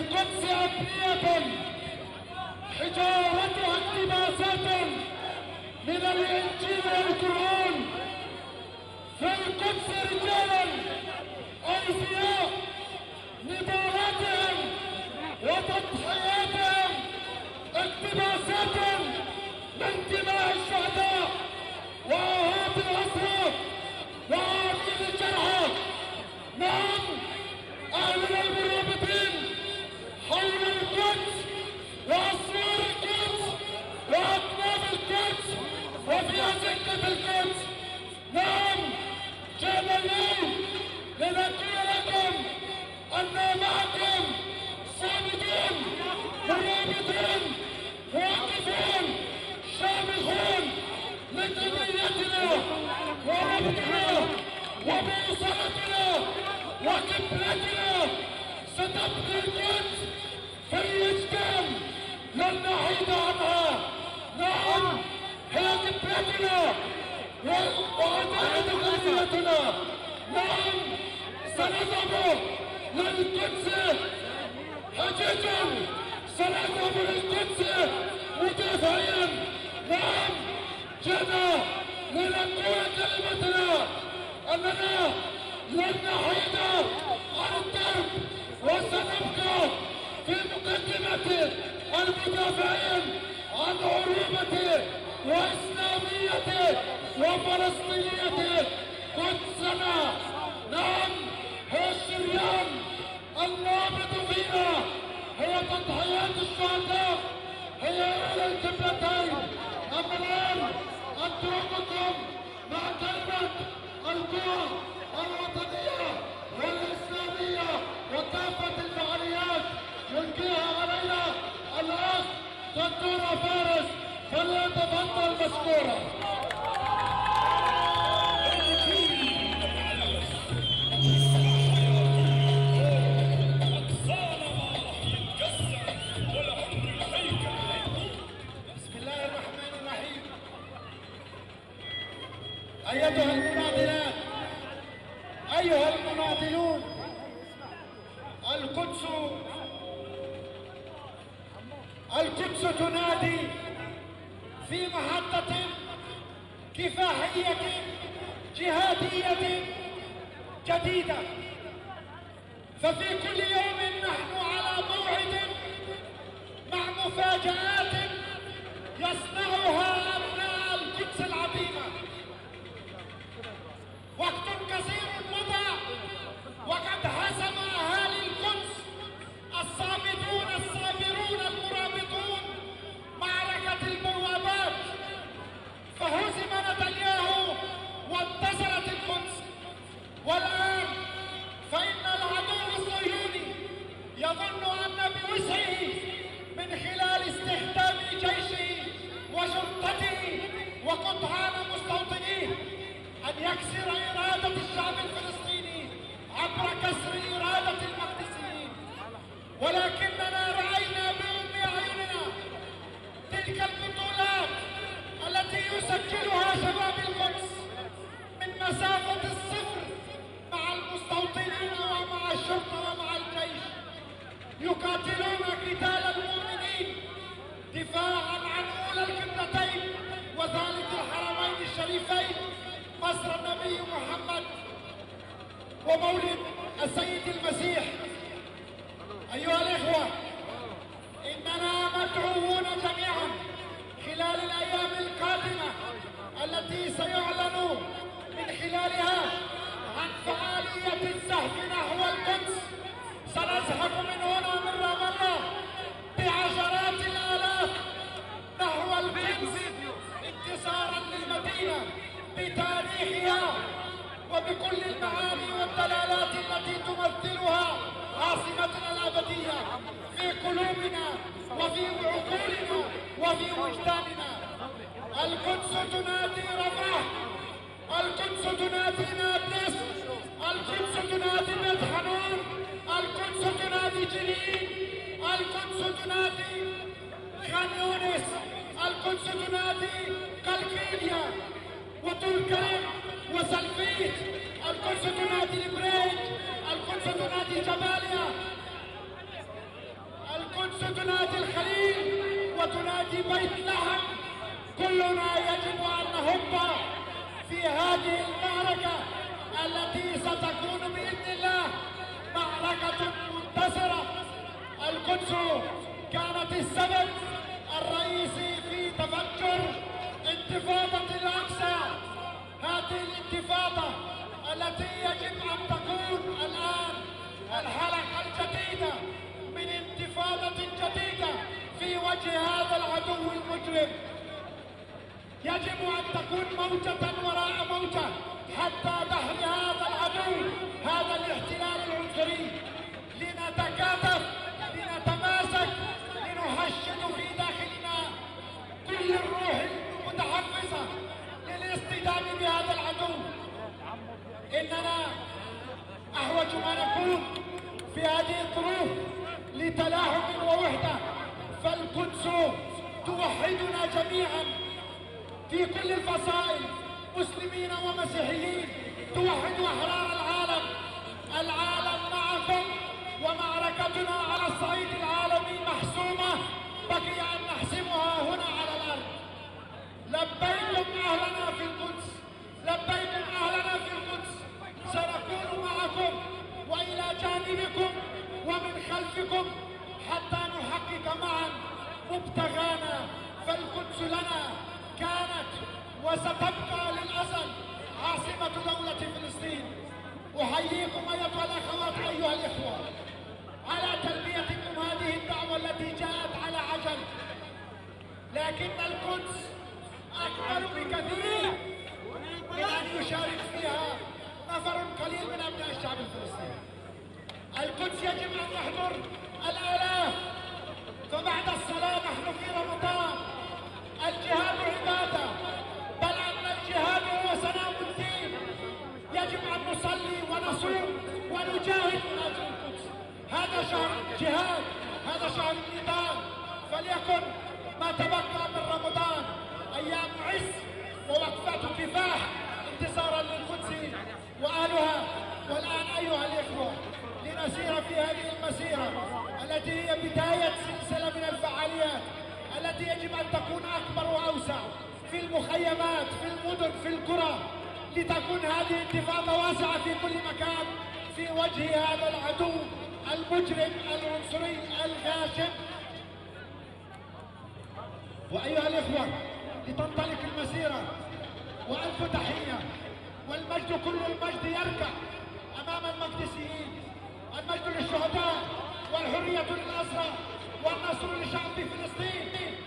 القدس أبنية حجارتها اقتباسات من الإنجيل والقرآن. في القدس رجالا أوفياء نضالاتهم وتضحياتهم اقتباسات من دماء الشهداء وآهات الأسرى وآهات الجرحى. نعم، أهلنا المرابطين حول القدس وأسوار القدس وأكناف القدس وفي أزقة القدس. نعم، جاءنا اليوم لنقول لكم أننا معكم صامدون مرابطون واقفون شامخون لقضيتنا وربطنا وبوصلتنا وقبلتنا. ستبقي القدس في الإسلام لن نحيد عنها. نعم، هي قبلتنا وأعتقد قضيتنا. نعم، سنذهب للقدس حجيجا، سنذهب للقدس مدافعيا. نعم، جئنا لنقول كلمتنا أننا لن نحيد عن الدرب وسنبقى في مقدمة المدافعين عن عروبة وإسلامية وفلسطينية قدسنا. نعم، هي الشريان النابض فينا، هي تضحيات الشهداء، هي أهل القبلتين. أما الآن أترككم مع كلمة القوى الوطنية والإسلامية وكافة الفعاليات يلقيها علينا الأخ دكتور فارس، فليتفضل مشكورا. بسم الله الرحمن الرحيم. أيتها المناضلات، أيها المناضلون، القدس تنادي في محطة كفاحية جهادية جديدة. ففي كل يوم نحن على موعد مع مفاجآت يصنعها أبناء القدس العظيمة. وقت كثير مضى وقد هزم أهالي القدس الصامدون الصابرون المرابطون معركة البوابات، فهزم نتنياهو وانتصرت القدس. والآن فإن العدو الصهيوني يظن أن بوسعه من خلال استخدام جيشه وشرطته وقطعان مستوطنيه أن يكسر إرادة الشعب الفلسطيني عبر كسر إرادة المقدسيين. ولكننا رأينا بأم أعيننا تلك البطولات التي يسجلها شباب القدس من مسافة الصفر مع المستوطنين ومع الشرطة ومع الجيش، يقاتلون قتال المؤمنين دفاعا عن أولى القبلتين وذلك الحرمين الشريفين، مصر النبي محمد ومولد السيد المسيح. أيها الإخوة، إننا مدعوون جميعا خلال الأيام القادمة التي سيعلن من خلالها عن فعالية الزحف نحو القدس. سنزحف من هنا من رام الله بعشرات الآلاف نحو القدس انتصارا للمدينة بتاريخها وبكل المعاني والدلالات التي تمثلها عاصمتنا الأبدية في قلوبنا وفي عقولنا وفي وجداننا. القدس تنادي رفح، القدس تنادي نابلس، القدس تنادي بيت حنون، القدس تنادي جنين، القدس تنادي خان يونس، القدس تنادي قلقيلية وتركان وسلفيت، القدس تنادي البريج، القدس تنادي جباليا. وتنادي الخليل وتنادي بيت لحم. كلنا يجب أن نهب في هذه المعركة التي ستكون بإذن الله معركة منتصرة. القدس كانت السبب الرئيسي في تفجر انتفاضة الأقصى. هذه الانتفاضة التي يجب أن تكون الآن الحلقة الجديدة من انتفاضة جديدة في وجه هذا العدو المجرم. يجب أن تكون موجة وراء موجة حتى دحر هذا العدو، هذا الاحتلال العنصري. لنتكاتف، لنتماسك، لنحشد في داخلنا كل الروح المتحفزة للاصطدام بهذا العدو. إننا أحوج ما نكون في هذه الظروف لتلاحم ووحدة، فالقدس توحدنا جميعا في كل الفصائل، مسلمين ومسيحيين، توحد أحرار العالم. العالم معكم، ومعركتنا على الصعيد العالمي محسومة، بقي أن نحسمها هنا على الأرض. لبيكم أهلنا في القدس، لبيكم أهلنا في القدس. سنكون معكم وإلى جانبكم ومن خلفكم حتى نحقق معا مبتغانا. فالقدس لنا كانت وستبقى للأزل عاصمة دولة فلسطين. أحييكم أيها الأخوات أيها الإخوة على تلبيتكم هذه الدعوة التي جاءت على عجل، لكن القدس أكبر بكثير من أن يشارك فيها نفر قليل من أبناء الشعب الفلسطيني. القدس يجب أن يحضر الآلاف، فبعد الصلاة نحن في رمضان. الجهاد عبادة، بل أن الجهاد هو سلام الدين. يجب أن نصلي ونصوم ونجاهد من أجل القدس. هذا شهر الجهاد، هذا شهر النضال. فليكن ما تبقى من رمضان أيام عز ووقفات كفاح انتصارا للقدس وأهلها. والآن أيها الإخوة لنسير في هذه المسيرة التي هي بداية سلسلة من الفعاليات التي يجب أن تكون أكبر وأوسع في المخيمات، في المدن، في القرى، لتكون هذه انتفاضة واسعة في كل مكان في وجه هذا العدو المجرم العنصري الغاشم. وأيها الإخوة لتنطلق المسيرة وألف تحية، والمجد كل المجد يركع أمام المقدسيين. المجد للشهداء والحرية للأسرى والنصر لشعب فلسطين.